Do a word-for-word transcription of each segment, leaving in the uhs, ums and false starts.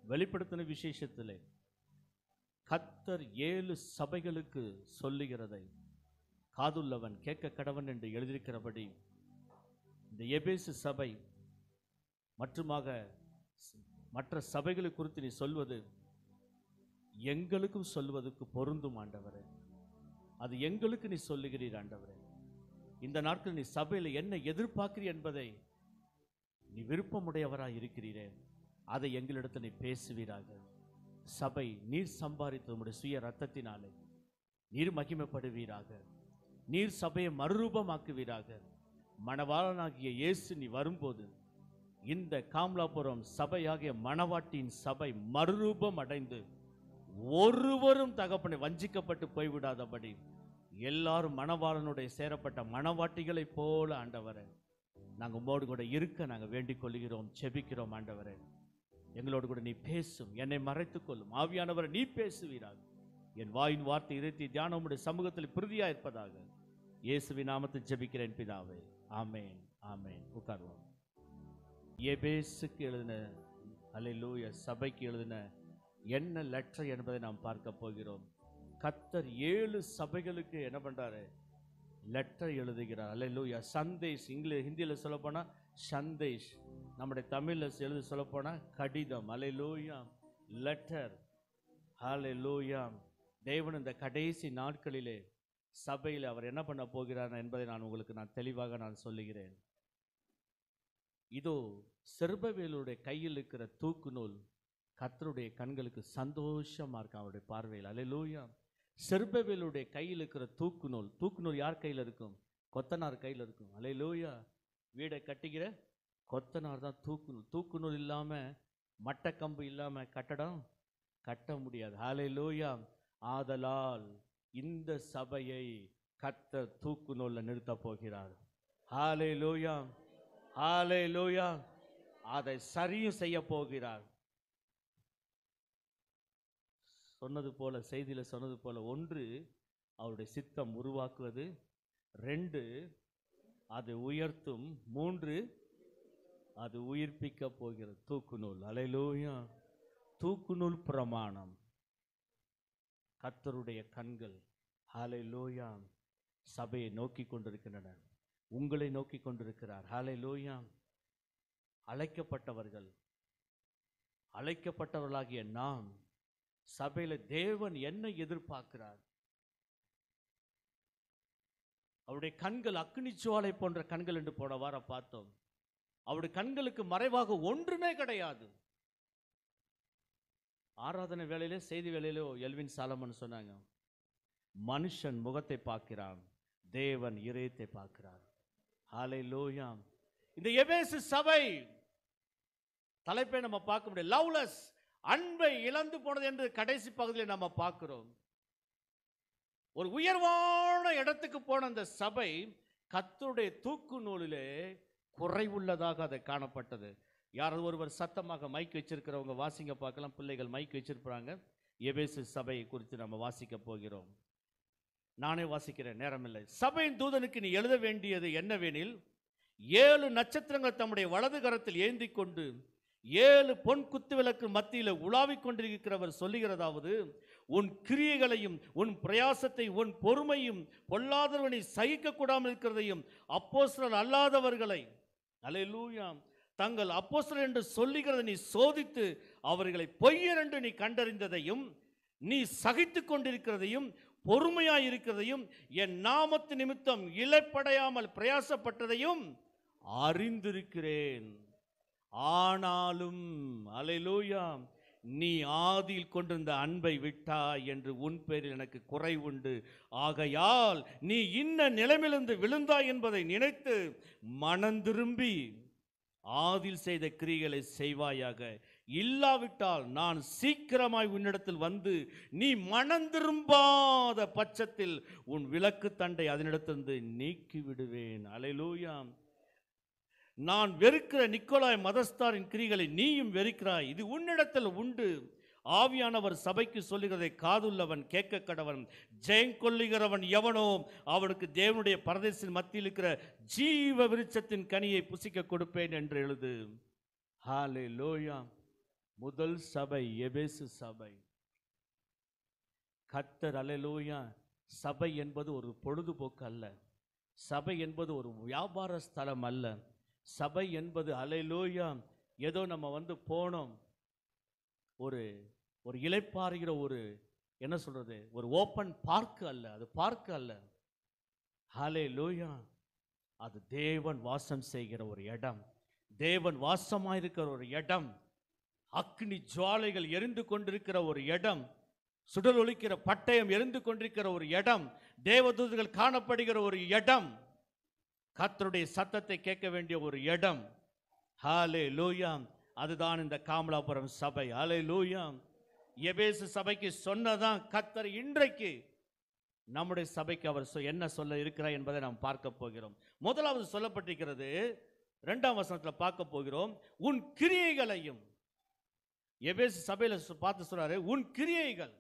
வெளிப்படுத்தின விசேஷத்திலே கர்த்தர் ஏழு சபைகளுக்கு சொல்லுகிறதை காதுள்ளவன் கேட்க கடவன் என்று எழுதியிருக்கிறபடி இந்த எபேசு சபை மற்றுமாக மற்ற சபைகளை குறித்து நீ சொல்வது எங்களுக்கும் சொல்வதற்கு பொருந்தும் ஆண்டவரே. அது எங்களுக்கு நீ சொல்லுகிறீர் ஆண்டவரே. இந்த நாட்கள் நீ சபையில் என்ன எதிர்பார்க்கிறீர் என்பதை நீ விருப்பமுடையவராய் இருக்கிறீரே, அதை எங்களிடத்தில் நீ பேசுவீராக. சபை நீர் சம்பாதித்த உம்முடைய சுய ரத்தத்தினாலே நீர் மகிமைப்படுவீராக. நீர் சபையை மறுரூபமாக்குவீராக. மணவாளனாகிய இயேசு நீ வரும்போது இந்த காமலாபுரம் சபையாகிய மணவாட்டியின் சபை மறுரூபம் அடைந்து ஒருவரும் தகப்பனை வஞ்சிக்கப்பட்டு போய்விடாதபடி எல்லாரும் மணவாளனுடைய சேரப்பட்ட மணவாட்டிகளை போல ஆண்டவரே நாங்கள் உம்மோடு கூட இருக்க நாங்கள் வேண்டிக் கொள்கிறோம், செபிக்கிறோம். ஆண்டவரே எங்களோடு கூட நீ பேசும், என்னை மறைத்துக் கொள்ளும். ஆவியானவரை நீ பேசுவீராக. என் வாயின் வார்த்தை இருத்தி தியானம் உம்முடைய சமூகத்தில் பிரிதியா இருப்பதாக. இயேசுவின் நாமத்தில் ஜெபிக்கிறேன் பிதாவே, ஆமேன் ஆமேன். உட்காருவோம். எபேசுக்கு எழுதின அல்லேலூயா சபைக்கு எழுதின என்ன லெட்டர் என்பதை நாம் பார்க்க போகிறோம். கர்த்தர் ஏழு சபைகளுக்கு என்ன பண்றாரு? லெட்டர் எழுதுகிறார். அல்லேலூயா. சந்தேஷ் இங்கிலீஷ் ஹிந்தியில் சொல்ல போனா சந்தேஷ், நம்முடைய தமிழில் எழுதி சொல்ல போனா கடிதம். அல்லேலூயா. லெட்டர். அல்லேலூயா. தேவன் இந்த கடைசி நாட்களிலே சபையில் அவர் என்ன பண்ண போகிறார் என்பதை நான் உங்களுக்கு நான் தெளிவாக நான் சொல்லுகிறேன். இதோ செருபவேலுடைய கையில் இருக்கிற தூக்கு நூல் கர்த்தருடைய கண்களுக்கு சந்தோஷமா இருக்கும் அவருடைய பார்வையில். அல்லேலூயா. செருபவேலுடைய கையில் இருக்கிற தூக்கு நூல், தூக்கு நூல் யார் கையில் இருக்கும்? கொத்தனார் கையில் இருக்கும். அல்லேலூயா. வீடை கட்டுகிற கொத்தனார் தான் தூக்கு நூல். தூக்கு நூல் இல்லாம மட்டக்கம்பு இல்லாம கட்டடம் கட்ட முடியாது. அல்லேலூயா. ஆதலால் இந்த சபையை கர்த்தர் தூக்கு நூல்ல நிறுத்த போகிறார். அல்லேலூயா. அல்லேலூயா. அதை சரியும் செய்ய போகிறார். சொன்னது போல, செய்தியில சொன்னது போல, ஒன்று அவருடைய சித்தம் உருவாக்குவது, ரெண்டு அது உயர்த்தும், மூன்று அது உயிர்ப்பிக்க போகிறது. தூக்கு நூல். அல்லேலூயா. தூக்கு நூல் பிரமாணம். கர்த்தருடைய கண்கள் அல்லேலூயா சபையை நோக்கி கொண்டிருக்கின்றன, உங்களை நோக்கி கொண்டிருக்கிறார். அல்லேலூயா. அழைக்கப்பட்டவர்கள், அழைக்கப்பட்டவர்களாகிய நாம் சபையில தேவன் என்ன எதிர்பார்க்கிறார்? அவருடைய கண்கள் அக்னி ஜுவாலை போன்ற கண்கள் என்று போன வாரம் பார்த்தோம். அவருடைய கண்களுக்கு மறைவாக ஒன்றுமே கிடையாது. ஆராதனை வேளையிலே செய்தி வேளையிலோ எல்வின் சாலமன் சொன்னாங்க, மனுஷன் முகத்தை பார்க்கிறான், தேவன் இதயத்தை பார்க்கிறார். ஹல்லேலூயா. இந்த எபேசு சபை தலைப்பை நம்ம பார்க்க முடியும், லவ்லெஸ், அன்பை இழந்து போனது என்று கடைசி பகுதியில் நம்ம பார்க்கிறோம். ஒரு உயர்வான இடத்துக்கு போன அந்த சபை கர்த்தருடைய தூக்கு நூலிலே குறைவுள்ளதாக அதை காணப்பட்டது. யாராவது ஒருவர் சத்தமாக மைக் வச்சிருக்கிறவங்க வாசிங்க பார்க்கலாம். பிள்ளைகள் மைக் வச்சிருப்பாங்க. எபேசு சபையை குறித்து நம்ம வாசிக்க போகிறோம். நானே வாசிக்கிறேன், நேரமில்லை. சபையின் தூதனுக்கு நீ எழுத வேண்டியது என்னவெனில், ஏழு நட்சத்திரங்கள் தம்முடைய வலது கரத்தில் ஏந்தி கொண்டு ஏழு பொன் குத்து விளக்கு மத்தியில் உலாவிக் கொண்டிருக்கிறவர் சொல்லுகிறதாவது, உன் கிரியைகளையும் உன் பிரயாசத்தை உன் பொறுமையும் பொல்லாதவனை சகிக்க கூடாமல் இருக்கிறதையும் அப்போஸ்தலர் அல்லாதவர்களை அல்லேலூயா தங்கள் அப்போஸ்தலர் என்று சொல்லுகிறதை நீ சோதித்து அவர்களை பொய்யர் என்று நீ கண்டறிந்ததையும் நீ சகித்து கொண்டிருக்கிறதையும் பொறுமையாய் இருக்கிறதையும் என் நாமத்து நிமித்தம் இளைப்படையாமல் பிரயாசப்பட்டதையும் அறிந்திருக்கிறேன். ஆனாலும் அல்லேலூயா நீ ஆதியில் கொண்டிருந்த அன்பை விட்டாய் என்று உன் பேரில் எனக்கு குறைவுண்டு. ஆகையால் நீ இன்ன நிலைமையிலிருந்து விழுந்தாய் என்பதை நினைத்து மனம் திரும்பி ஆதியில் செய்த கிரியைகளை செய்வாயாக. இல்லாவிட்டால் நான் சீக்கிரமாய் உன்னிடத்தில் வந்து நீ மனம் திரும்பாத பட்சத்தில் உன் விளக்கு தண்டை அதனிடத்திலிருந்து நீக்கி விடுவேன். அல்லேலூயா. நான் வெறுக்கிற நிக்கோலாய் மதஸ்தாரின் கிரிகளை நீயும் வெறுக்கிறாய், இது உன்னிடத்தில் உண்டு. ஆவியானவர் சபைக்கு சொல்லுகிறதை காதுள்ளவன் கேட்க கடவன். ஜெயம் கொள்ளுகிறவன் எவனோ அவனுக்கு தேவனுடைய பரதேசின் மத்தியில் இருக்கிற ஜீவ விருட்சத்தின் கனியை புசிக்க கொடுப்பேன் என்று எழுது. ஹல்லேலூயா. முதல் சபை எபேசு சபை. கர்த்தர் அல்லேலூயா. சபை என்பது ஒரு பொழுதுபோக்கு அல்ல. சபை என்பது ஒரு வியாபார ஸ்தலம் அல்ல. சபை என்பது அல்லேலூயா ஏதோ நம்ம வந்து போனோம் ஒரு ஒரு இளைப்பாறுகிற ஒரு என்ன சொல்றது ஒரு ஓப்பன் பார்க் அல்ல. அது பார்க் அல்ல. ஹல்லேலூயா. அது தேவன் வாசம் செய்கிற ஒரு இடம். தேவன் வாசமாயிருக்கிற ஒரு இடம். அக்னி ஜுவாலைகள் எரிந்து கொண்டிருக்கிற ஒரு இடம். சுடர் ஒலிக்கிற பட்டயம் எரிந்து கொண்டிருக்கிற ஒரு இடம். தேவதூதர்கள் காணப்படுகிற ஒரு இடம். கர்த்தருடைய சத்தத்தை கேட்க வேண்டிய ஒரு இடம். ஹல்லேலூயா. அதுதான் இந்த காமலாபுரம் சபை. ஹல்லேலூயா. எபேசு சபைக்கு சொன்னதான் கர்த்தர் இன்றைக்கு நம்முடைய சபைக்கு அவர் என்ன சொல்ல இருக்கிறார் என்பதை நாம் பார்க்க போகிறோம். முதலாவது சொல்லப்பட்டிருக்கிறது இரண்டாம் வசனத்தில் பார்க்க போகிறோம். உன் கிரியைகளையும். எபேசு சபையில பார்த்து சொல்றாரு உன் கிரியைகள்.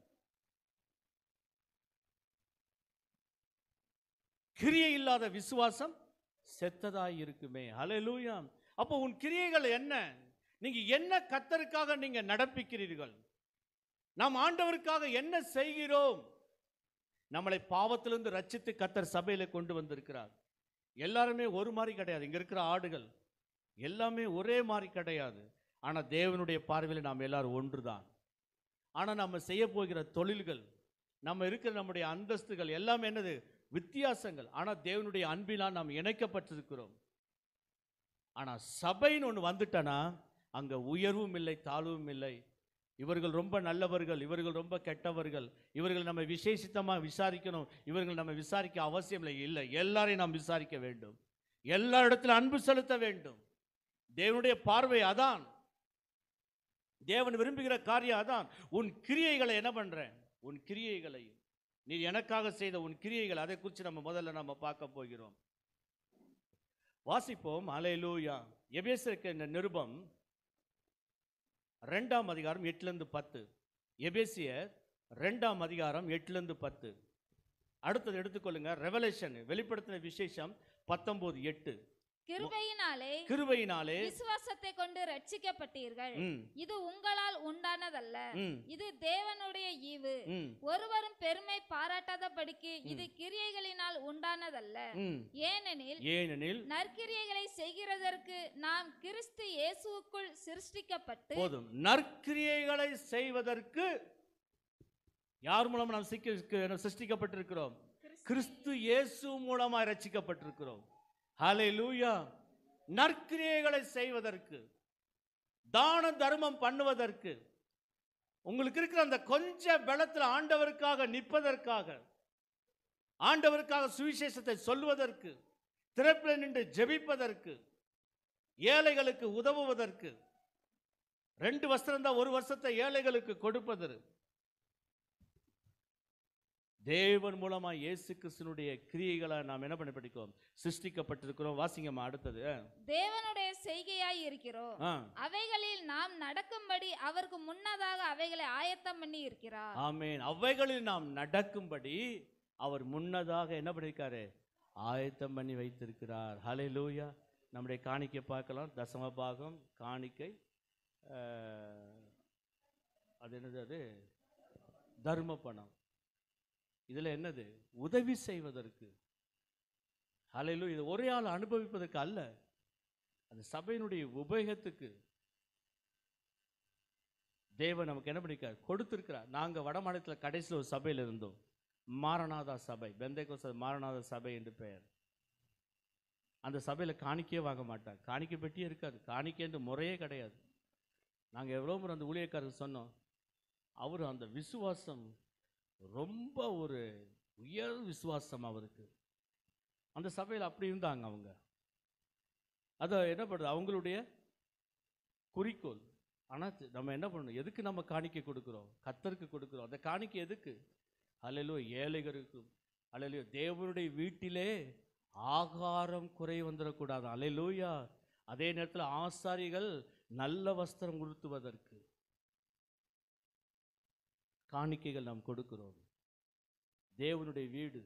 கிரியை இல்லாத விசுவாசம் செத்ததாய் இருக்குமே. ஹல்லேலூயா. அப்போ உன் கிரியைகள் என்ன? நீங்க என்ன கர்த்தருக்காக நீங்க நடப்பிக்கிறீர்கள்? நாம் ஆண்டவருக்காக என்ன செய்கிறோம்? நம்மளை பாவத்திலிருந்து ரட்சித்து கர்த்தர் சபையில கொண்டு வந்திருக்கிறார். எல்லாருமே ஒரு மாதிரி கிடையாது. இங்க இருக்கிற ஆடுகள் எல்லாமே ஒரே மாதிரி கிடையாது. ஆனா தேவனுடைய பார்வையில் நாம் எல்லாரும் ஒன்றுதான். ஆனா நம்ம செய்ய போகிற தொழில்கள், நம்ம இருக்கிற நம்முடைய அந்தஸ்துகள் எல்லாமே என்னது வித்தியாசங்கள். ஆனா தேவனுடைய அன்பினால் நாம் இணைக்கப்பட்டிருக்கிறோம். ஆனா சபைன்னு ஒன்று வந்துட்டனா அங்க உயர்வும் இல்லை தாழ்வும் இல்லை. இவர்கள் ரொம்ப நல்லவர்கள், இவர்கள் ரொம்ப கெட்டவர்கள், இவர்கள் நம்ம விசேஷித்தமாக விசாரிக்கணும், இவர்கள் நம்ம விசாரிக்க அவசியம் இல்லை. இல்லை, எல்லாரையும் நாம் விசாரிக்க வேண்டும். எல்லா இடத்துல அன்பு செலுத்த வேண்டும். தேவனுடைய பார்வை அதான். தேவன் விரும்புகிற காரியம் அதான். உன் கிரியைகளை என்ன பண்றேன்? உன் கிரியைகளை நீ எனக்காக செய்த உன் கிரியைகள், அதை குறித்து நம்ம முதல்ல நம்ம பார்க்க போகிறோம். வாசிப்போம். ஹல்லேலூயா. எபேசியருக்கு இந்த நிருபம் ரெண்டாம் அதிகாரம் எட்டுலேருந்து பத்து. எபேசியர் ரெண்டாம் அதிகாரம் எட்டுலேருந்து பத்து. அடுத்தது எடுத்துக்கொள்ளுங்க. ரெவலேஷன் வெளிப்படுத்தின விசேஷம் பத்தொன்பது எட்டு. கிருபையினாலே கிருபையினாலே விசுவாசத்தை கொண்டு ரட்சிக்கப்பட்டீர்கள். இது உங்களால் உண்டானதல்ல, இது தேவனுடைய ஈவு. ஒருவரும் பெருமை பாராட்டாதபடிக்கு இது கிரியைகளினால் உண்டானதல்ல. ஏனெனில் ஏனெனில் நற்கிரியைகளை செய்கிறதற்கு நாம் கிறிஸ்து இயேசுவுக்குள் சிருஷ்டிக்கப்பட்டு. போதும். நற்கிரியைகளை செய்வதற்கு யார் மூலமா நாம் சிருஷ்டிக்கப்பட்டிருக்கிறோம்? கிறிஸ்து இயேசு மூலமாக ரட்சிக்கப்பட்டிருக்கிறோம். ஹல்லேலூயா. நற்கிரியைகளை செய்வதற்கு, தான தர்மம் பண்ணுவதற்கு, உங்களுக்கு இருக்கிற அந்த கொஞ்ச பலத்தில் ஆண்டவருக்காக நிற்பதற்காக, ஆண்டவருக்காக சுவிசேஷத்தை சொல்வதற்கு, திறப்பில் நின்று ஜெபிப்பதற்கு, ஏழைகளுக்கு உதவுவதற்கு, ரெண்டு வஸ்திரம் தான் ஒரு வருஷத்தை ஏழைகளுக்கு கொடுப்பது, தேவன் மூலமா இயேசு கிறிஸ்துவினுடைய கிரியைகளை நாம் என்ன பண்ணி படிக்கிறோம்? சிருஷ்டிக்கப்பட்டிருக்கிறோம். வாசிங்கம்மா அடுத்தது. தேவனுடைய செய்கையாய் இருக்கிறோம், அவைகளில் நாம் நடக்கும்படி அவருக்கு முன்னதாக அவைகளை ஆயத்தம் பண்ணி இருக்கிறார். ஆமென். அவைகளில் நாம் நடக்கும்படி அவர் முன்னதாக என்ன பண்ணிருக்காரு? ஆயத்தம் பண்ணி வைத்திருக்கிறார். ஹல்லேலூயா. நம்முடைய காணிக்கை பார்க்கலாம். தசம பாகம் காணிக்கை, அது என்னது? அது தர்ம பணம். இதுல என்னது? உதவி செய்வதற்கு. ஹல்லேலூயா. இது ஒரே ஆள் அனுபவிப்பதற்கு அல்ல, அந்த சபையினுடைய உபயோகத்துக்கு தேவன் நமக்கு என்ன பண்ணிருக்கார்? கொடுத்திருக்கிறார். நாங்க வட மாநிலத்தில் கடைசியில் ஒரு சபையில் இருந்தோம். மாரநாதா சபை, பெந்தேகோஸ்தே மாரநாதா சபை என்று பெயர். அந்த சபையில காணிக்கையே வாங்க மாட்டாங்க. காணிக்கை பெட்டியே இருக்காது. காணிக்கை என்று முறையே கிடையாது. நாங்கள் எவ்வளோ முறை அந்த ஊழியக்காரருக்கு சொன்னோம். அவர் அந்த விசுவாசம் ரொம்ப ஒரு உயர் விசுவாசம் அவருக்கு. அந்த சபையில் அப்படி இருந்தாங்க அவங்க. அதை என்ன பண்ணுறது? அவங்களுடைய குறிக்கோள். ஆனால் நம்ம என்ன பண்ணணும்? எதுக்கு நம்ம காணிக்கை கொடுக்குறோம்? கர்த்தருக்கு கொடுக்குறோம். அந்த காணிக்கை எதுக்கு? ஹல்லேலூயா. ஏழைகளுக்கு. ஹல்லேலூயா. தேவனுடைய வீட்டிலே ஆகாரம் குறை வந்துடக்கூடாது. ஹல்லேலூயா. அதே நேரத்தில் ஆசாரிகள் நல்ல வஸ்திரம் உடுத்துவதற்கு காணிக்கைகள் நாம் கொடுக்கிறோம். தேவனுடைய வீடு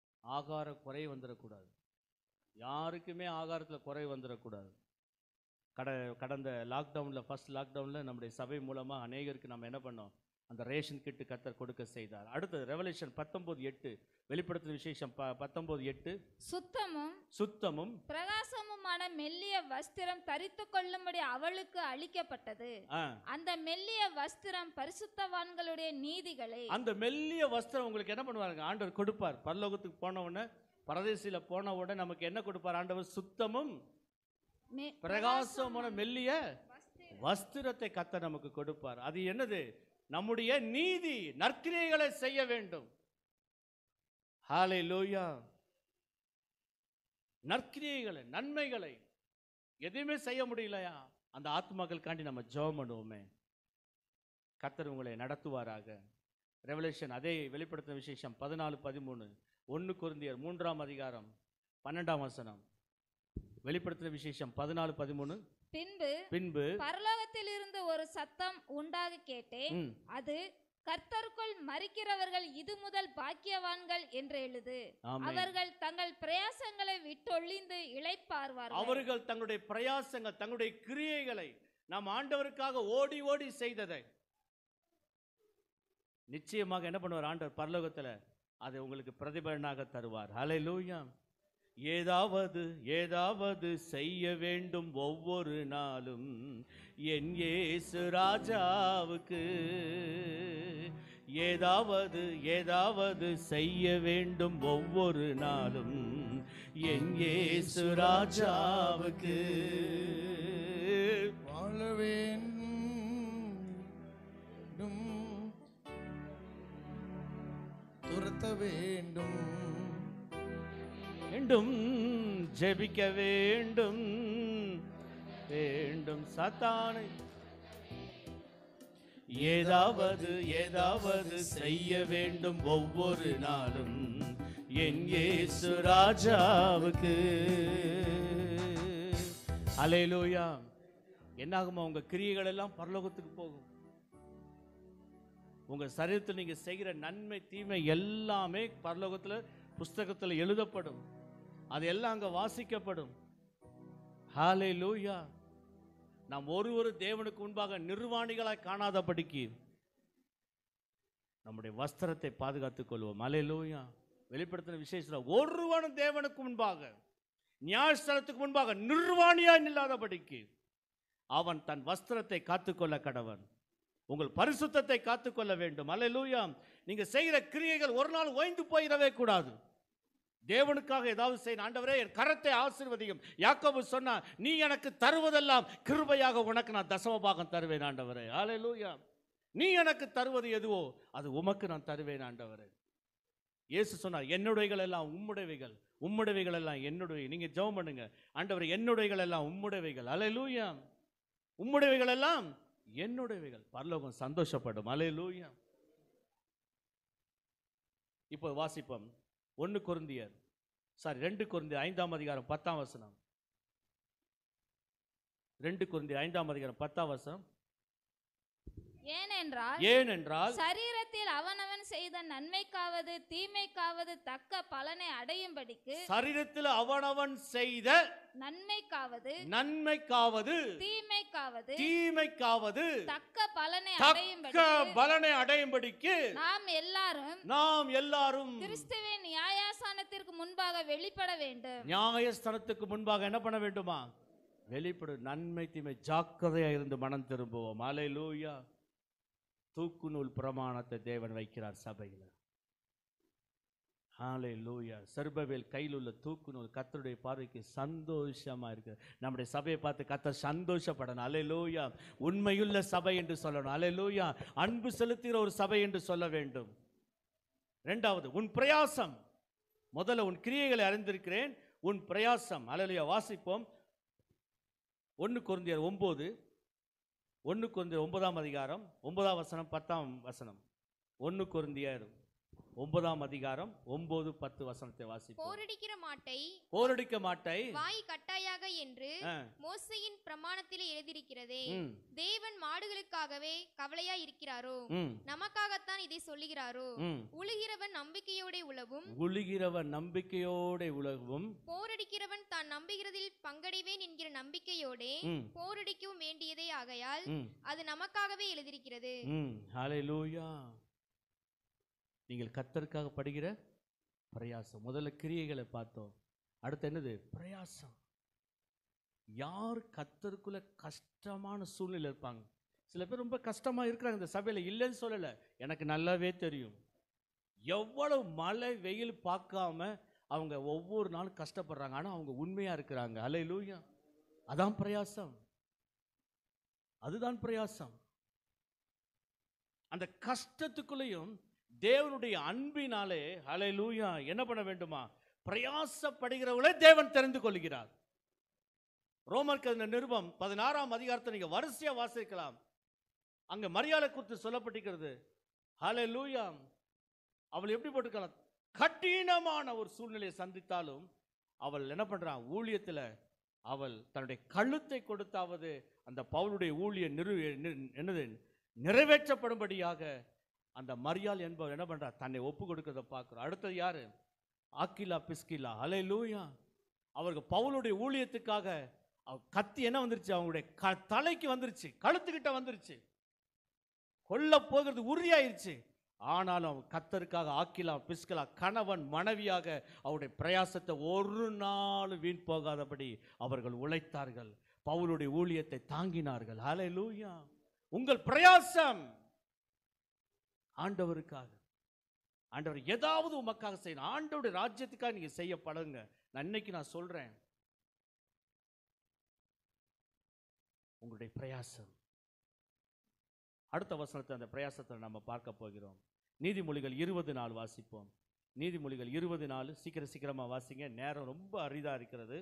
ஆகார குறை வந்துடக்கூடாது. யாருக்குமே ஆகாரத்தில் குறை வந்துடக்கூடாது. கட கடந்த லாக்டவுனில் ஃபர்ஸ்ட் லாக்டவுனில் நம்முடைய சபை மூலமாக அநேகருக்கு நம்ம என்ன பண்ணோம், அந்த ரேஷன் கிட்டு கத்தர் கொடுக்க செய்தார். அடுத்தது ரெவலேஷன் பத்தொன்பது எட்டு, வெளிப்படுத்தின விசேஷம் ப பத்தொன்பது எட்டு. சுத்தமும் சுத்தமும் பிரகாசமுமான மெல்லிய வஸ்திரம் தரித்து கொள்ளும்படி அவளுக்கு அளிக்கப்பட்டது. ஆ, அந்த மெல்லிய வஸ்திரம் பரிசுத்தவான்களுடைய நீதிகளை. அந்த மெல்லிய வஸ்திரம் உங்களுக்கு என்ன பண்ணுவாருங்க, ஆண்டவர் கொடுப்பார். பரலோகத்துக்கு போன உடனே, பரதேசில போன உடனே நமக்கு என்ன கொடுப்பார் ஆண்டவர்? சுத்தமும் மெ- பிரகாசமான மெல்லிய வஸ்திரம். வஸ்திரத்தை கத்த நமக்கு கொடுப்பார். அது என்னது? நம்முடைய நீதி நற்கிரியைகளை செய்ய வேண்டும். ஹalleluya. நற்கிரியைகளை, நன்மைகளை எதையுமே செய்ய முடியலையா, அந்த ஆத்மாக்களுக்காண்டி நம்ம ஜெபம் பண்ணுவோமே, கர்த்தர் உங்களை நடத்துவாராக. ரெவலேஷன் அதே வெளிப்படுத்தின விசேஷம் பதினாலு பதிமூணு, ஒன்று கொரிந்தியர் மூன்றாம் அதிகாரம் பன்னெண்டாம் வசனம். வெளிப்படுத்தின விசேஷம் பதினாலு பதிமூணு. பின்பு பின்பு பரலோகத்தில் இருந்து ஒரு சத்தம் உண்டாக கேட்டேன். ம், அது கர்த்தருக்குள் மரிக்கிறவர்கள் இது முதல் பாக்கியவான்கள் என்று எழுது. ஆமென். அவர்கள் தங்கள் பிரயாசங்களை விட்டொழிந்து இளைப்பார்வார்கள். அவர்கள் தங்களுடைய பிரயாசங்கள், தங்களுடைய கிரியைகளை, நாம் ஆண்டவருக்காக ஓடி ஓடி செய்ததை நிச்சயமாக என்ன பண்ணுவார் ஆண்டவர் பரலோகத்தில்? அதை உங்களுக்கு பிரதிபலனாக தருவார். ஹalleluya. ஏதாவது ஏதாவது செய்ய வேண்டும் ஒவ்வொரு நாளும் என் இயேசு ராஜாவுக்கு. ஏதாவது ஏதாவது செய்ய வேண்டும் ஒவ்வொரு நாளும் என் இயேசு ராஜாவுக்கு. வாழ வேண்டும், துரத்த வேண்டும், வேண்டும் ஜெபிக்க வேண்டும், வேண்டும் சாத்தானை. ஏதாவது ஏதாவது செய்ய வேண்டும் ஒவ்வொரு நாளும் என் இயேசு ராஜாவுக்கு. ஹalleluya. என்னாகுமா? உங்க கிரியைகள் எல்லாம் பரலோகத்துக்கு போகும். உங்க சரீரத்தில் நீங்க செய்கிற நன்மை தீமை எல்லாமே பரலோகத்துல புஸ்தகத்தில் எழுதப்படும். அது எல்லாம் அங்க வாசிக்கப்படும். ஹalleluya. நாம் ஒருவரு தேவனுக்கு முன்பாக நிர்வாணிகளாய் காணாதபடிக்கு நம்முடைய வஸ்திரத்தை பாதுகாத்துக் கொள்வோம். ஹalleluya. வெளிப்படுத்தின விசேஷம், ஒருவனும் தேவனுக்கு முன்பாக, நியாயஸ்தலத்துக்கு முன்பாக நிர்வாணியாய் நில்லாதபடிக்கு அவன் தன் வஸ்திரத்தை காத்துக்கொள்ள கடவன். உங்கள் பரிசுத்தத்தை காத்துக்கொள்ள வேண்டும். ஹalleluya. நீங்க செய்கிற கிரியைகள் ஒரு நாள் ஓய்ந்து போயிடவே கூடாது. தேவனுக்காக ஏதாவது செய்ய, ஆண்டவரே என் கரத்தை ஆசீர்வதியும். யாக்கோபு சொன்னா, நீ எனக்கு தருவதெல்லாம் கிருபையாக உனக்கு நான் தசமபாகம் தருவேன் ஆண்டவரே. ஹalleluya. நீ எனக்கு தருவது எதுவோ அது உமக்கு நான் தருவேன் ஆண்டவரே. இயேசு சொன்னார், என்னுடையகள் எல்லாம் உம்முடையவைகள், உம்முடையவைகள் எல்லாம் என்னுடைய. நீங்க ஜெபம் பண்ணுங்க, ஆண்டவரே என்னுடையகள் எல்லாம் உம்முடையவைகள். ஹalleluya. உம்முடையவைகள் எல்லாம் என்னுடையவைகள். பரலோகம் சந்தோஷப்படும். ஹalleluya. இப்போ வாசிப்போம். ஒன்று கொரிந்தியர் சாரி ரெண்டு கொரிந்தியர் ஐந்தாம் அதிகாரம் பத்தாம் வசனம். ரெண்டு கொரிந்தியர் ஐந்தாம் அதிகாரம் பத்தாம் வசனம். ஏனென்றால் ஏனென்றால் சரீரத்தில் அவனவன் செய்த நன்மைக்காவது தீமைக்காவது தக்க பலனை அடையும்படிக்கு, சரீரத்தில் அவனவன் செய்த நன்மைக்காவது நன்மைக்காவது தீமைக்காவது தீமைக்காவது தக்க பலனை தக்க அடையும்படிக்கு பலனை அடையும்படிக்கு நாம் எல்லாரும் நாம் எல்லாரும் கிறிஸ்துவின் நியாயாசனத்திற்கு முன்பாக வெளிப்பட வேண்டும். நியாயஸ்தலத்துக்கு முன்பாக என்ன பண்ண வேண்டுமா? வெளிப்படும். நன்மை தீமை ஜாக்கிரதையா இருந்து மனம் திரும்புவோம். ஹalleluya. தூக்கு நூல் பிரமாணத்தை தேவன் வைக்கிறார் சபையில். ஹalleluya. சர்பவேல் கையில் உள்ள தூக்கு நூல் கர்த்தருடைய பார்வைக்கு சந்தோஷமா இருக்கு. நம்முடைய சபையை பார்த்து கர்த்தர் சந்தோஷப்படணும். ஹalleluya. உண்மையுள்ள சபை என்று சொல்லணும். ஹalleluya. அன்பு செலுத்துகிற ஒரு சபை என்று சொல்ல வேண்டும். இரண்டாவது, உன் பிரயாசம். முதல்ல உன் கிரியைகளை அறிந்திருக்கிறேன், உன் பிரயாசம். ஹalleluya. வாசிப்போம். ஒன்று கொரிந்தியர் ஒன்பது, ஒன்று கொரிந்தியர் ஒன்பதாம் அதிகாரம் ஒன்பதாம் வசனம் பத்தாம் வசனம். ஒன்று கொரிந்தியர் ஒன்பதாம் அதிகாரம் ஒன்பது பத்து வசனத்தை வாசிப்போம். போரடிக்கிற மாட்டை போரடிக்க மாட்டை வாய் கட்டாயாக என்று ஆ, மோசையின் பிரமாணத்திலே எழுதியிருக்கிறதே. ம், தேவன் மாடுகளுக்காகவே கவலையா இருக்கிறாரோ? ம், நமக்காகத்தான் இதை சொல்லுகிறாரோ? ம். உழுகிறவன் நம்பிக்கையோட உழவும், உழுகிறவன் நம்பிக்கையோட உலகவும், போரடிக்கிறவன் தான் நம்புகிறதில் பங்கடைவேன் என்கிற நம்பிக்கையோடே ம், போரடிக்கவும் வேண்டியதே ஆகையால் ம், அது நமக்காகவே எழுதியிருக்கிறது. ம். ஹல்லேலூயா. நீங்கள் கர்த்தருக்காக படுகிற பிரயாசம். முதல்ல கிரியைகளை பார்த்தோம். அடுத்து என்னது? பிரயாசம். யார் கர்த்தருக்குள்ள கஷ்டமான சூழ்நிலை இருப்பாங்க? சில பேர் ரொம்ப கஷ்டமா இருக்கிறாங்க இந்த சபையில, இல்லைன்னு சொல்லல, எனக்கு நல்லாவே தெரியும். எவ்வளவு மழை வெயில் பார்க்காம அவங்க ஒவ்வொரு நாளும் கஷ்டப்படுறாங்க. ஆனா அவங்க உண்மையா இருக்கிறாங்க. ஹல்லேலூயா. அதான் பிரயாசம், அதுதான் பிரயாசம். அந்த கஷ்டத்துக்குள்ளேயும் தேவனுடைய அன்பினாலே ஹல்லேலூயா என்ன பண்ண வேண்டுமா? பிரயாசப்படுகிறவர்களை தேவன் தெரிந்து கொள்கிறார். ரோமருக்கு அந்த நிருபம் பதினாறாம் அதிகாரத்தை நீங்க வரிசையா வாசிக்கலாம். அங்க மரியாதை குறித்து சொல்லப்பட்டிருக்கிறது. ஹல்லேலூயா. அவள் எப்படி போட்டுக்கலாம்? கடினமான ஒரு சூழ்நிலையை சந்தித்தாலும் அவள் என்ன பண்றான்? ஊழியத்துல அவள் தன்னுடைய கழுத்தை கொடுத்தாவது அந்த பவுலுடைய ஊழிய நிறு என்னது நிறைவேற்றப்படும்படியாக அந்த மரியாள் என்பவர் என்ன பண்றா? தன்னை ஒப்பு கொடுக்கிறத பார்க்கிறோம். அடுத்தது யாரு? Aquila Priscilla. ஹல்லேலூயா. அவருக்கு பவுலுடைய ஊழியத்துக்காக கத்தி என்ன வந்துருச்சு? அவங்களுடைய க தலைக்கு வந்துருச்சு, கழுத்துக்கிட்ட வந்துருச்சு, கொல்ல போகிறது உறுதியாயிருச்சு. ஆனாலும் கர்த்தருக்காக ஆக்கிலா பிஸ்கிலா கணவன் மனைவியாக அவருடைய பிரயாசத்தை ஒரு நாள் வீண் போகாதபடி அவர்கள் உழைத்தார்கள், பவுலுடைய ஊழியத்தை தாங்கினார்கள். ஹல்லேலூயா. உங்கள் பிரயாசம் ஆண்டவருக்காக. ஆண்டவர் ஏதாவது உமக்காக செய்யணும். ஆண்டவருடைய ராஜ்யத்துக்காக நீங்க செய்ய பழகுங்க. நான் இன்னைக்கு நான் சொல்றேன், உங்களுடைய பிரயாசம். அடுத்த வசனத்தை அந்த பிரயாசத்தை நம்ம பார்க்க போகிறோம். நீதிமொழிகள் இருபது நாள் வாசிப்போம். நீதிமொழிகள் இருபது நாள் சீக்கிரம் சீக்கிரமா வாசிங்க, நேரம் ரொம்ப அரிதா இருக்கிறது.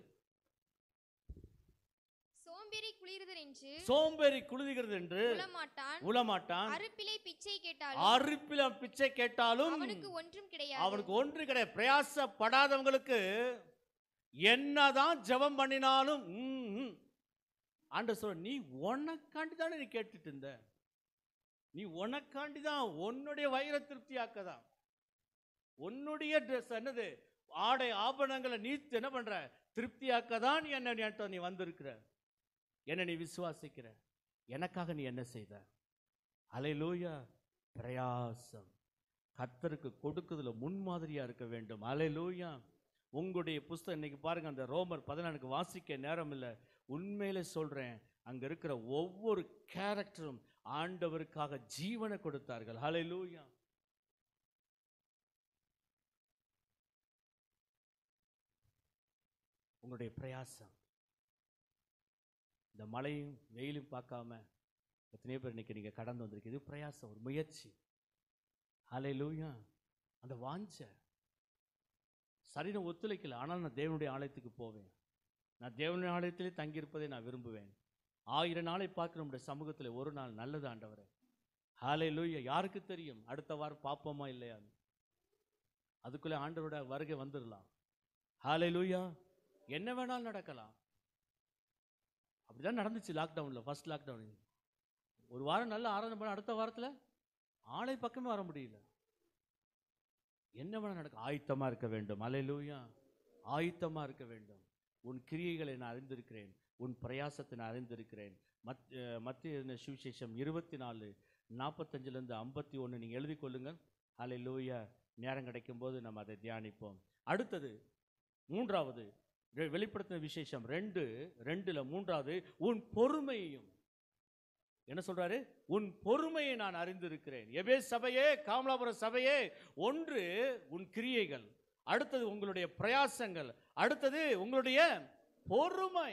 சோம்பேறி குளிருதல் என்று சோம்பேறி குளிர்கிறது என்று உளமாட்டான், உளமாட்டான். அறுப்பிலே பிச்சை கேட்டாலும் அறுப்பில பிச்சை கேட்டாலும் அவனுக்கு ஒன்றும் கிடையாது. அவனுக்கு ஒன்று கிடையாது. பிரயாசப்படாதவங்களுக்கு என்னதான் ஜெபம் பண்ணினாலும் ஆண்டவர் சொல்ற, நீ உனக்காண்டி தானே நீ கேட்டுட்டு இருந்த, நீ உனக்காண்டி தான், உன்னுடைய வயிறை திருப்தியாக்கதான், உன்னுடைய ட்ரெஸ் என்னது ஆடை ஆபரணங்களை நீ என்ன பண்ற? திருப்தியாக்கதான் நீ என்ன நீ வந்திருக்கிற, என்ன நீ விசுவாசிக்கிற, எனக்காக நீ என்ன செய்த? ஹல்லேலூயா. பிரயாசம். கர்த்தருக்கு கொடுக்குதுல முன்மாதிரியா இருக்க வேண்டும். ஹல்லேலூயா. உங்களுடைய புஸ்தகம் இன்னைக்கு பாருங்க, அந்த ரோமர் பதினான்கு வாசிக்க நேரம் இல்லை. உண்மையிலே சொல்றேன், அங்க இருக்கிற ஒவ்வொரு கேரக்டரும் ஆண்டவருக்காக ஜீவனை கொடுத்தார்கள். ஹல்லேலூயா. உங்களுடைய பிரயாசம். இந்த மழையும் வெயிலும் பார்க்காம எத்தனையோ பேர் இன்னைக்கு நீங்க கடந்து வந்திருக்கு. இது பிரயாசம், ஒரு முயற்சி. ஹல்லேலூயா. அந்த வாஞ்ச சரீரம் ஒத்துழைக்கல, ஆனால் நான் தேவனுடைய ஆலயத்துக்கு போவேன், நான் தேவனுடைய ஆலயத்திலே தங்கியிருப்பதை நான் விரும்புவேன். ஆயிரம் நாளை பார்க்க நம்முடைய சமூகத்தில் ஒரு நாள் நல்லது ஆண்டவரே. ஹல்லேலூயா. யாருக்கு தெரியும் அடுத்த வாரம் பார்ப்போமா இல்லையா? அதுக்குள்ளே ஆண்டவரோட வருகை வந்துடலாம். ஹல்லேலூயா. என்ன வேணாலும் நடக்கலாம். அப்படிதான் நடந்துச்சு லாக்டவுன்ல. ஃபர்ஸ்ட் லாக்டவுன் ஒரு வாரம் நல்லா ஆராதனை பண்ண, அடுத்த வாரத்தில் ஆலை பக்கமே வர முடியல. என்ன வேணா நடக்க, ஆயத்தமா இருக்க வேண்டும். ஹல்லேலூயா. ஆயத்தமா இருக்க வேண்டும். உன் கிரியைகளை நான் அறிந்திருக்கிறேன், உன் பிரயாசத்தை நான் அறிந்திருக்கிறேன். மத் மத்திய சுவிசேஷம் இருபத்தி நாலு நாற்பத்தஞ்சிலிருந்து ஐம்பத்தி ஒன்று நீங்கள் எழுதி கொள்ளுங்கள். ஹல்லேலூயா. நேரம் கிடைக்கும் போது நம்ம அதை தியானிப்போம். அடுத்தது மூன்றாவது வெளிப்படுத்தின விசேஷம் ரெண்டு ரெண்டுல மூன்றாவது, உன் பொறுமையையும் என்ன சொல்றாரு? உன் பொறுமையை நான் அறிந்திருக்கிறேன். எபே சபையே, காமலாபுர சபையே, ஒன்று உன் கிரியைகள், அடுத்தது உங்களுடைய பிரயாசங்கள், அடுத்தது உங்களுடைய பொறுமை.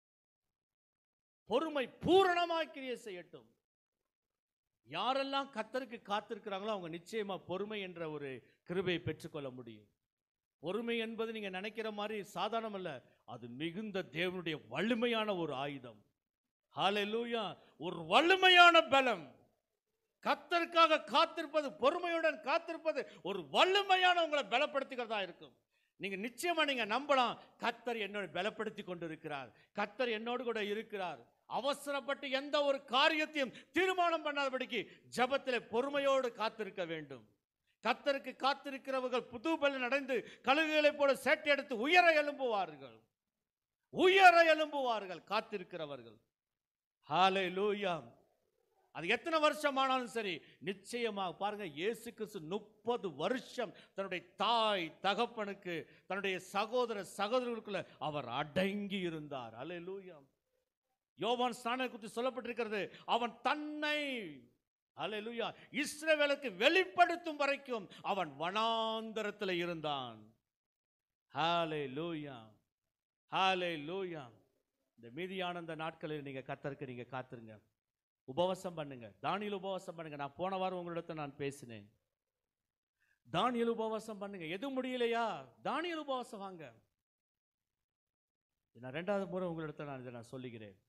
பொறுமை பூரணமாய் கிரியை செய்யட்டும். யாரெல்லாம் கர்த்தருக்கு காத்திருக்கிறாங்களோ அவங்க நிச்சயமா பொறுமை என்ற ஒரு கிருபையை பெற்றுக்கொள்ள முடியும். பொறுமை என்பது நீங்க நினைக்கிற மாதிரி சாதாரணம் அல்ல, அது மிகுந்த தேவனுடைய வலிமையான ஒரு ஆயுதம். ஹல்லேலூயா. ஒரு வலிமையான பலம். கர்த்தருக்காக காத்திருப்பது, பொறுமையுடன் காத்திருப்பது ஒரு வல்லமையான உங்களை பலப்படுத்துகிறதா இருக்கும். நீங்க நிச்சயமா நீங்க நம்பலாம், கர்த்தர் என்னோடு பலப்படுத்தி கொண்டிருக்கிறார், கர்த்தர் என்னோடு கூட இருக்கிறார். அவசரப்பட்டு எந்த ஒரு காரியத்தையும் தீர்மானம் பண்ணாதபடிக்கு ஜெபத்திலே பொறுமையோடு காத்திருக்க வேண்டும். கர்த்தருக்கு காத்திருக்கிறவர்கள் புது பலன் அடைந்து கழுகுகளைப் போல சேட்டை எடுத்து உயர எழும்புவார்கள், உயர எழும்புவார்கள் காத்திருக்கிறவர்கள். ஹல்லேலூயா. அது எத்தனை வருஷம் ஆனாலும் சரி, நிச்சயமாக பாருங்க, இயேசு கிறிஸ்து முப்பது வருஷம் தன்னுடைய தாய் தகப்பனுக்கு, தன்னுடைய சகோதர சகோதரர்களுக்குள்ள அவர் அடங்கி இருந்தார். ஹல்லேலூயா. யோவான் ஸ்நானனை குறித்து சொல்லப்பட்டிருக்கிறது, அவன் தன்னை ஹல்லேலூயா இஸ்ரவேலுக்கு வெளிப்படுத்தும் வரைக்கும் அவன் வனாந்தரத்தில் இருந்தான். ஹல்லேலூயா, ஹல்லேலூயா. இந்த மீதியான இந்த நாட்களில் நீங்க கர்த்தருக்கு நீங்க காத்துருங்க, உபவாசம் பண்ணுங்க. தானியேல் உபவாசம் பண்ணுங்க. நான் போன வாரம் உங்களிடத்தில் நான் பேசினேன். தானியேல் உபவாசம் பண்ணுங்க. எது முடியலையா, தானியேல் உபவாசம் வாங்க. நான் ரெண்டாவது முறை உங்களிடத்தில் நான் இதை நான் சொல்லுகிறேன்.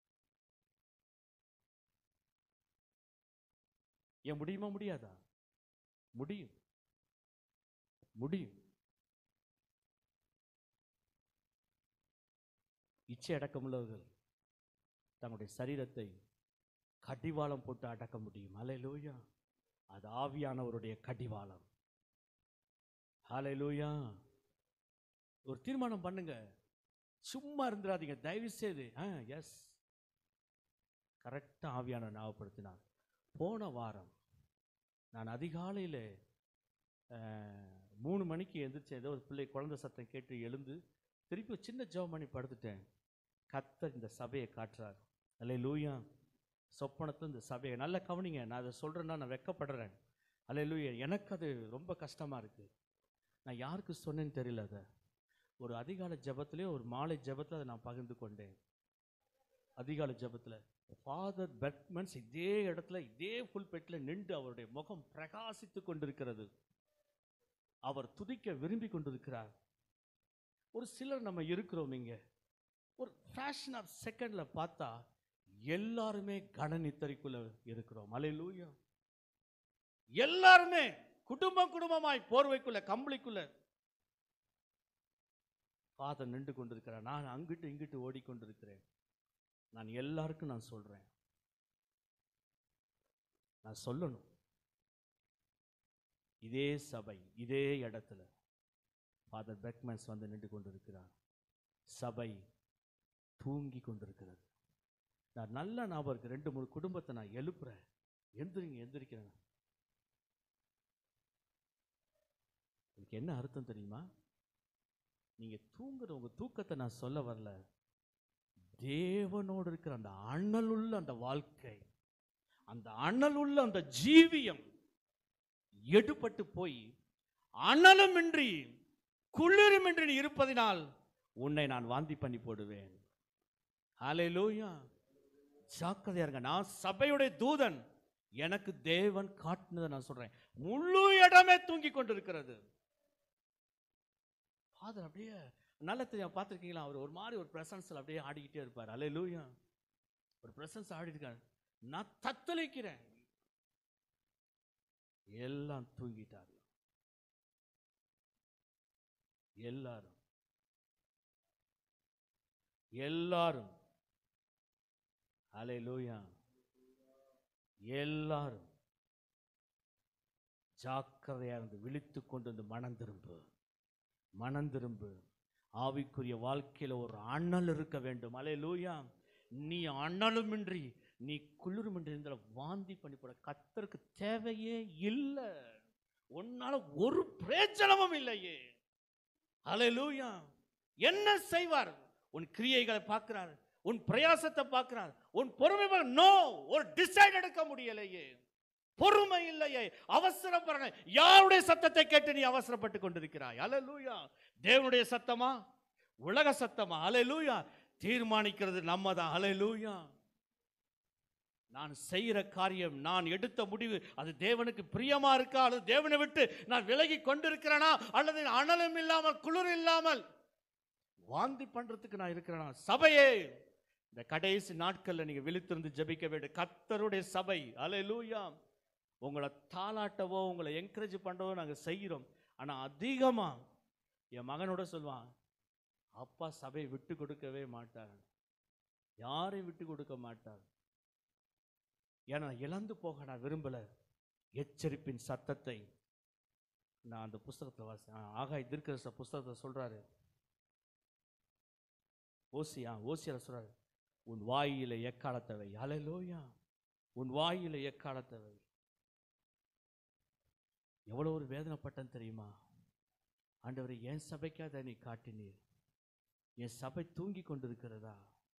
ஏன் முடியுமா, முடியாதா? முடியும், முடியும். இச்சை அடக்கமுள்ளவர்கள் தங்களுடைய சரீரத்தை கடிவாளம் போட்டு அடக்க முடியும். ஹல்லேலூயா. அது ஆவியானவருடைய கடிவாளம். ஹல்லேலூயா. ஒரு தீர்மானம் பண்ணுங்க, சும்மா இருந்துடாதீங்க தயவு செய்து. எஸ், கரெக்டாக ஆவியான ஞாபகப்படுத்தினார். போன வாரம் நான் அதிகாலையில் மூணு மணிக்கு எழுந்திரிச்சேன். ஏதோ ஒரு பிள்ளை குழந்தை சத்தம் கேட்டு எழுந்து திருப்பி சின்ன ஜெபம் பண்ணி படுத்துட்டேன். கர்த்தர் இந்த சபையை காட்டுறார். ஹல்லேலூயா. சொப்பனத்தில் இந்த சபையை நல்ல கவனிங்க. நான் அதை சொல்கிறேன்னா நான் வெட்கப்படுறேன். ஹல்லேலூயா. எனக்கு அது ரொம்ப கஷ்டமாக இருக்குது. நான் யாருக்கு சொன்னேன்னு தெரியல. அதை ஒரு அதிகாலை ஜெபத்திலே ஒரு மாலை ஜெபத்தில் அதை நான் பகிர்ந்து கொண்டேன். அதிகாலை ஜெபத்தில் ஃபாதர் பெர்க்மன்ஸ் இதே இடத்துல இதே புல்பெட்டில் நின்று அவருடைய முகம் பிரகாசித்து கொண்டிருக்கிறது. அவர் துதிக்க விரும்பி கொண்டிருக்கிறார். ஒரு சிலர் நம்ம இருக்கிறோம் இங்கே, ஒரு ஃபேஷன் ஆஃப் செகண்ட்ல பார்த்தா எல்லாருமே கனநித்தரிக்குள்ள இருக்கிறோம். ஹல்லேலூயா. எல்லாருமே குடும்பம் குடும்பமாய் போர்வைக்குள்ள கம்பளிக்குள்ள ஃபாதர் நின்று கொண்டிருக்கிறார். நான் அங்கிட்டு இங்கிட்டு ஓடிக்கொண்டிருக்கிறேன். நான் எல்லாருக்கும் நான் சொல்றேன், நான் சொல்லணும், இதே சபை இதே இடத்துல ஃபாதர் பெர்க்மன்ஸ் வந்து நின்று கொண்டிருக்கிறார். சபை தூங்கி கொண்டிருக்கிறது. நான் நல்ல ஞாபகம் இருக்கு, ரெண்டு மூணு குடும்பத்தை நான் எழுப்புறேன், எந்திரிங்க எந்திரிக்கிறேன். எனக்கு என்ன அர்த்தம் தெரியுமா? நீங்க தூங்குற உங்க தூக்கத்தை நான் சொல்ல வரல. தேவனோடு இருக்கிற அந்த அனலுள்ள அந்த வாழ்க்கை, அந்த அனலுள்ள அந்த ஜீவியம் எடுபட்டு போய் அனலுமின்றி குளிருமின்றி இருப்பதினால் உன்னை நான் வாந்தி பண்ணி போடுவேன். ஹல்லேலூயா. ஜாக்கிரதையா இருங்க. நான் சபையுடைய தூதன், எனக்கு தேவன் காட்டினதை நான் சொல்றேன். முழு இடமே தூங்கி கொண்டிருக்கிறது. ஃபாதர் அப்படியே நல்ல தெரியும், பார்த்துருக்கீங்களா? அவர் ஒரு மாதிரி ஒரு பிரசன்ஸ்ல அப்படியே ஆடிக்கிட்டே இருப்பார். ஹல்லேலூயா. ஒரு பிரசன்ஸ் ஆடி இருக்காரு. நான் தத்தளிக்கிறேன். எல்லாம் தூங்கிட்டார். எல்லாரும் எல்லாரும் ஹல்லேலூயா. எல்லாரும் ஜாக்கிரதையா இருந்து விழித்துக் கொண்டு வந்து மனம் திரும்பு, மனம் திரும்பு. ஆவிக்குரிய வாழ்க்கையில ஒரு அண்ணல் இருக்க வேண்டும். ஹல்லேலூயா. நீ அண்ணலுமின்றி நீ குளிருமின்றி இருந்தால வாந்தி பண்ணி போட கர்த்தருக்கு தேவையே இல்லை. உன்னால ஒரு பிரயோஜனமும் இல்லையே. ஹல்லேலூயா. என்ன செய்வார்? உன் கிரியைகளை பார்க்கிறார், உன் பிரயாசத்தை பார்க்கிறார், உன் பொறுமை. நோ, ஒரு டிசைட் எடுக்க முடியலையே, பொறுமை இல்லையே, அவசரப்பட. யாருடைய சத்தத்தை கேட்டு நீ அவசரப்பட்டு கொண்டிருக்கிறாய்? ஹல்லேலூயா. தேவனுடைய சத்தமா, உலக சத்தமா? ஹல்லேலூயா. தீர்மானிக்கிறது நம்ம தான். ஹல்லேலூயா. நான் செய்கிற காரியம், நான் எடுத்த முடிவு, அது தேவனுக்கு பிரியமா இருக்கா, அல்லது தேவனை விட்டு நான் விலகி கொண்டிருக்கிறேனா, அல்லது அனலும் இல்லாமல் குளிர் இல்லாமல் வாந்தி பண்றதுக்கு நான் இருக்கிறேனா? சபையே, இந்த கடைசி நாட்கள்ல நீங்க விழித்திருந்து ஜெபிக்க வேண்டும். கர்த்தருடைய சபை. ஹல்லேலூயா. உங்களை தாளாட்டவோ உங்களை என்கரேஜ் பண்ணவோ நாங்கள் செய்கிறோம். ஆனால் அதிகமாக என் மகனோட சொல்லுவான், அப்பா சபையை விட்டு கொடுக்கவே மாட்டார், யாரையும் விட்டு கொடுக்க மாட்டார். ஏன்னா இழந்து போக நான் விரும்பல. எச்சரிப்பின் சத்தத்தை நான் அந்த புஸ்தகத்தை வாசி ஆகாய் தீர்க்கதரிசி புஸ்தகத்தை சொல்றாரு. ஓசியா ஓசியா சொல்றாரு, உன் வாயில எக்காலத்தவை. ஹல்லேலூயா. உன் வாயில எக்காலத்தவை. எவ்வளவு ஒரு வேதனைப்பட்டேன் தெரியுமா? ஆண்டவரே, என் சபைக்காக நீ காட்டினீர், என் சபை தூங்கி கொண்டிருக்கிறதா?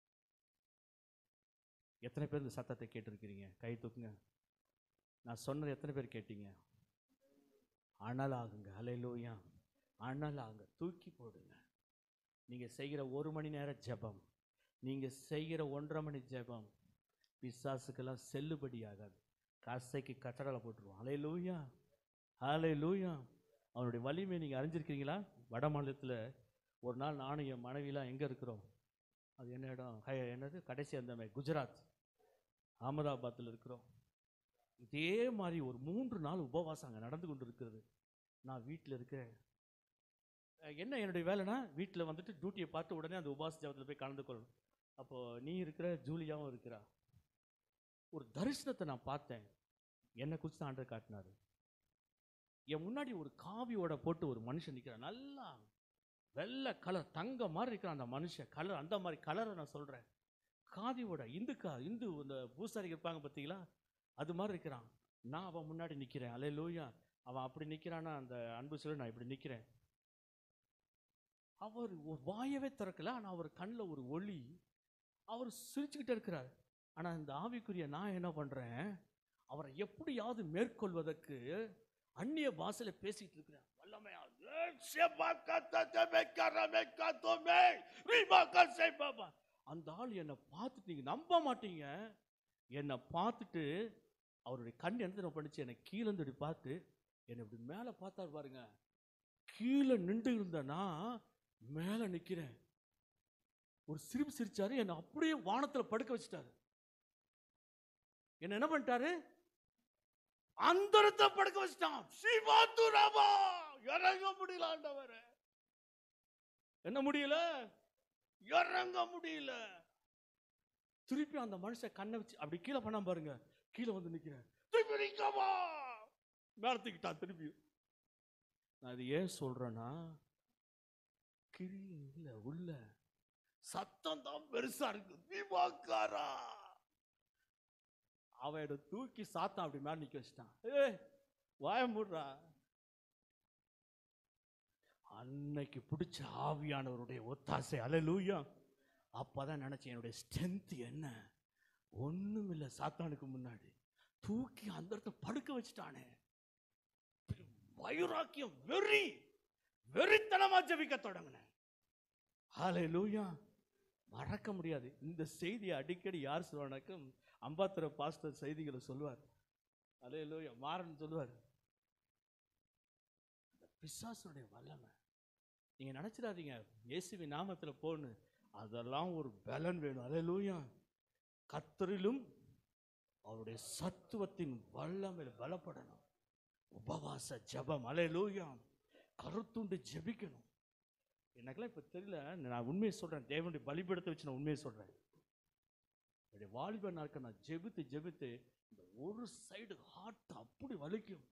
எத்தனை பேர் இந்த சத்தத்தை கேட்டிருக்கிறீங்க? கை தூக்குங்க. நான் சொன்னது எத்தனை பேர் கேட்டீங்க? அனலாகுங்க. ஹல்லேலூயா. அனலாகுங்க. தூக்கி போடுங்க. நீங்க செய்கிற ஒரு மணி நேர ஜெபம், நீங்க செய்கிற ஒன்றரை மணி ஜெபம் பிசாசுக்கெல்லாம் செல்லுபடி ஆகாது. கசைக்கு கச்சடலை போட்டுருவோம். ஹல்லேலூயா. ஹல்லேலூயா. அவனுடைய வலிமை நீங்க அறிஞ்சிருக்கிறீங்களா? வட மாநிலத்தில் ஒரு நாள் நானும் என் மனைவிலாம் எங்கே இருக்கிறோம், அது என்ன இடம், என்னது கடைசி அந்த குஜராத் அகமதாபாத்தில் இருக்கிறோம். இதே மாதிரி ஒரு மூன்று நாள் உபவாசம் அங்கே நடந்து கொண்டு இருக்கிறது. நான் வீட்டில் இருக்கிறேன். என்ன என்னுடைய வேலைனா, வீட்டில் வந்துட்டு டியூட்டியை பார்த்து உடனே அந்த உபவாச ஜபத்தில் போய் கலந்து கொள்ளணும். அப்போது நீ இருக்கிற, ஜூலியாவும் இருக்கிறா. ஒரு தரிசனத்தை நான் பார்த்தேன். என்னை குறித்து தான் ஆண்டவர் காட்டினார். என் முன்னாடி ஒரு காவியோட போட்டு ஒரு மனுஷன் நிற்கிறான். நல்லா வெள்ளை கலர், தங்க மாதிரி இருக்கிறான் அந்த மனுஷன். கலர் அந்த மாதிரி கலரை நான் சொல்கிறேன். காவியோட இந்துக்கா இந்து இந்த பூசாரிகள் இருப்பாங்க பார்த்தீங்களா, அது மாதிரி இருக்கிறான். நான் அவன் முன்னாடி நிற்கிறேன். ஹல்லேலூயா. அவன் அப்படி நிற்கிறான்னா அந்த அன்பு சொல்லி நான் இப்படி நிற்கிறேன். அவர் வாயவே திறக்கல, ஆனால் அவர் கண்ணில் ஒரு ஒளி. அவர் சிரிச்சுக்கிட்டே இருக்கிறார். ஆனால் இந்த ஆவிக்குரிய நான் என்ன பண்ணுறேன், அவரை எப்படியாவது மேற்கொள்வதற்கு அந்நிய பாஷையில பேசிட்டு இருக்கிறேன். வல்லமையா அந்த ஆள் என்னை பார்த்துட்டு, நீங்க நம்ப மாட்டீங்க, என்னை பார்த்துட்டு அவருடைய கண் என்ன பண்ணிச்சு, என்னை கீழே இருந்து பார்த்து என்னை இப்படி மேலே பார்த்தாரு பாருங்க. கீழே நின்று இருந்தேன்னா மேலே நிற்கிறேன். ஒரு சிரிப்பு சிரிச்சாரு, என்னை அப்படியே வானத்தில் படுக்க வச்சுட்டாரு. என்ன என்ன பண்ணிட்டாரு, அந்தரத்தை படுக்க வச்சுட்டான். சிவாத்துராமா இறங்க முடியல ஆண்டவரே, என்ன முடியல, இறங்க முடியல. திருப்பி அந்த மனுஷன் கண்ணை வச்சு அப்படி கீழே பண்ண பாருங்க, கீழே வந்து நிக்கிறேன். திருப்பி நிக்கமா மேலத்துக்கிட்டான் திருப்பி. நான் இது ஏன் சொல்றேன்னா, கிரி இல்ல உள்ள சத்தம் தான் பெருசா இருக்கு. தீபாக்காரா அவன் தூக்கி சாத்தான் அப்படி மேல நிக்க வச்சுட்டான். ஏ வாய மூடுறா. அன்னைக்கு பிடிச்ச ஆவியானவருடைய ஒத்தாசை. ஹல்லேலூயா. அப்பதான் நினைச்சேன், என்னுடைய ஸ்ட்ரென்த் என்ன, ஒண்ணும் இல்லை. சாத்தானுக்கு முன்னாடி தூக்கி அந்த இடத்த படுக்க வச்சுட்டானே. வைராக்கியம், வெறி, வெறித்தனமா ஜெபிக்க தொடங்கினேன். ஹல்லேலூயா. மறக்க முடியாது இந்த செய்தியை. அடிக்கடி யார் சொல்லுவானாக்கும், அம்பாத்துற பாஸ்டர் செய்திகளை சொல்லுவார். ஹல்லேலூயா. மாறன் சொல்லுவார், அந்த பிசாசுடைய வல்லமை நீங்க நினைச்சிடாதீங்க இயேசுவின் நாமத்துல போன்னு, அதெல்லாம் ஒரு பலன் வேணும். ஹல்லேலூயா. கர்த்தரிலும் அவருடைய சத்துவத்தின் வல்லமையில பலப்படணும். உபவாச ஜெபம். ஹல்லேலூயா. கருத்துண்டு ஜெபிக்கணும். எனக்கெல்லாம் இப்போ தெரியல, நான் உண்மையை சொல்கிறேன். தேவனுடைய பலிபீடத்தை வச்சு நான் உண்மையை சொல்கிறேன். என்னுடைய வாலிப நாட்கள் நான் ஜெபித்து ஜெபித்து இந்த ஒரு சைடு ஹார்ட் அப்படி வலிக்கும்,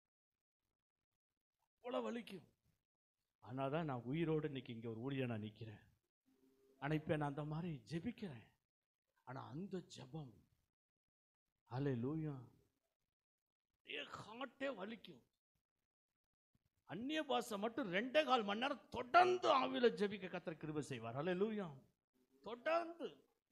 அவ்வளோ வலிக்கும். ஆனால் தான் நான் உயிரோடு இன்னைக்கு இங்கே ஒரு ஊழிய நான் நிற்கிறேன். ஆனால் இப்போ நான் அந்த மாதிரி ஜெபிக்கிறேன். ஆனால் அந்த ஜெபம், ஹல்லேலூயா, ஹார்ட்டே வலிக்கும். அந்நிய பாஷை மட்டும் ரெண்டே கால் மணி நேரம் தொடர்ந்து ஆவியில ஜெபிக்க கர்த்தர் கிருபை செய்வார். ஹல்லேலூயா. தொடர்ந்து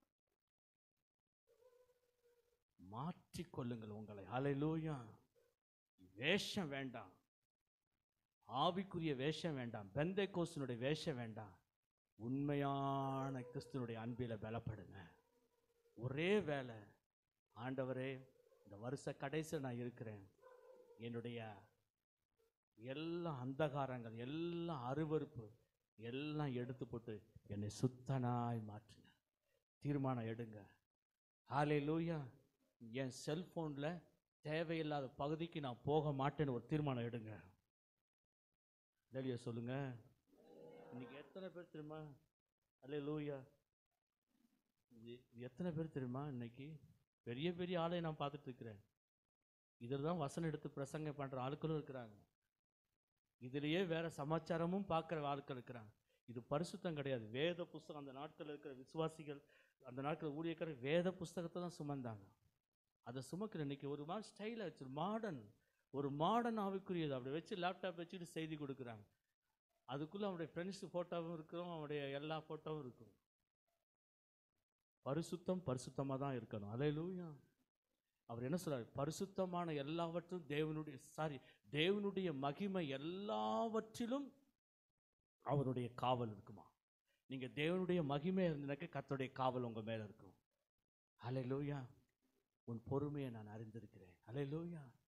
மாற்றிக்கொள்ளுங்கள் உங்களை. ஹல்லேலூயா. வேஷம் வேண்டாம், ஆவிக்குரிய வேஷம் வேண்டாம், பெந்தேகோஸ்தினுடைய வேஷம் வேண்டாம். உண்மையான கிறிஸ்துவனுடைய அன்பில பலப்படுங்க. ஒரே வேலை, ஆண்டவரே இந்த வருஷ கடைசியில் நான் இருக்கிறேன், என்னுடைய எல்லா அந்தகாரங்கள், எல்லாம் அருவருப்பு எல்லாம் எடுத்து போட்டு என்னை சுத்தனாய் மாற்றுங்க. தீர்மானம் எடுங்க. ஹல்லேலூயா. என் செல்போனில் தேவையில்லாத பகுதிக்கு நான் போக மாட்டேன்னு ஒரு தீர்மானம் எடுங்க. டெலியா சொல்லுங்க. இன்னைக்கு எத்தனை பேர் தெரியுமா? அல்லேலூயா. இது எத்தனை பேர் தெரியுமா? இன்னைக்கு பெரிய பெரிய ஆளை நான் பார்த்துட்டு இருக்கிறேன். இதில் தான் வசனம் எடுத்து பிரசங்கம் பண்ணுற ஆட்களும் இருக்கிறாங்க. இதுலேயே வேற சமாச்சாரமும் பார்க்குற ஆட்கள் இருக்கிறாங்க. இது பரிசுத்தம் கிடையாது. வேத புஸ்தகம், அந்த நாட்களில் இருக்கிற விசுவாசிகள், அந்த நாட்களில் ஊழியக்காரர் வேத புஸ்தகத்தை தான் சுமந்தாங்க. அதை சுமக்கிற இன்னைக்கு ஒரு மாதிரி ஸ்டைலாக வச்சு மாடர்ன், ஒரு மாடர்ன் ஆவிக்குரியது அப்படி வச்சு லேப்டாப் வச்சுட்டு செய்தி கொடுக்குறாங்க. அதுக்குள்ளே அவனுடைய ஃப்ரெண்ட்ஸ் ஃபோட்டோவும் இருக்கும், அவனுடைய எல்லா ஃபோட்டோவும் இருக்கும். பரிசுத்தம் பரிசுத்தமாக தான் இருக்கணும். அல்லேலூயா. அவர் என்ன சொல்றார்? பரிசுத்தமான எல்லாவற்றும் தேவனுடைய சாரி தேவனுடைய மகிமை எல்லாவற்றிலும் அவருடைய காவல் இருக்குமா? நீங்க தேவனுடைய மகிமை இருந்தனாக்க கர்த்தருடைய காவல் உங்க மேல இருக்கும். அல்லேலூயா. உன் பொறுமையை நான் அறிந்திருக்கிறேன். அல்லேலூயா.